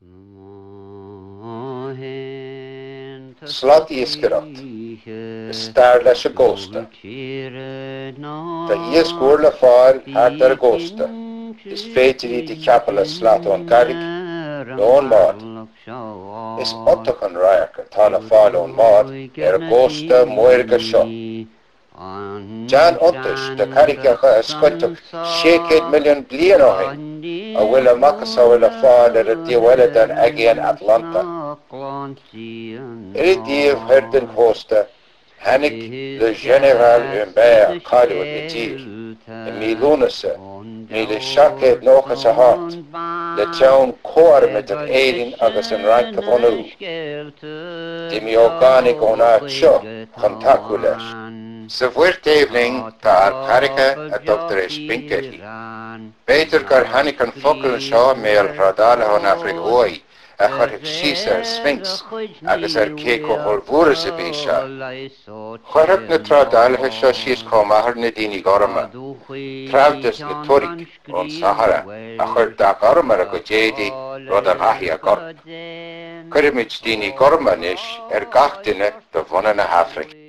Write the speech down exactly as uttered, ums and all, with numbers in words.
Slot ieskerat. Star leis a gósta. Tá iesgór le fáil hart ar a gósta. Is féidir í di ceapal a slot ón Gaelic, lón mád. Is ottach an raiach ar tá le fáil ón mád ar a gósta muirga seo. Jan ontas de Gaelicacha a scoilteach seicéad milliún bliain ó hain, a bhfuil amachchas ó bhfuil a fáil ar a díomhile den agéan Atlanta. Ir i díomh chuir den chósta, hanig le General Humbert Cadwad na tír, i mí lúnasa, mí le seacéad nóchas a hart, le teann cóarmid an éirin agus an rank a bhonú. Di mí ógánig ón áit seo chun tacu leis. Sa bhuiir déimhling tá ar Gaelica a dogtar é spincetí. Béidir gur hanig an focail seo méal rhadála ón Afric Huai, a chuirfh síos ar Sphinx agus ar cé go chomhúra sa bhí seo. Chuirfh na trádálathe seo síos comáthair na daoine gorma. Trábdas na Tuairig ón Sahara a chuir dá gormar a go déadaí rud a bhaithí a gor. Cuirimid daoine gorma níos ar gach duine do bhunna na Hafraic.